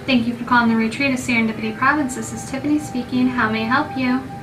Thank you for calling the retreat of Serendipity Province. This is Tiffany speaking. How may I help you?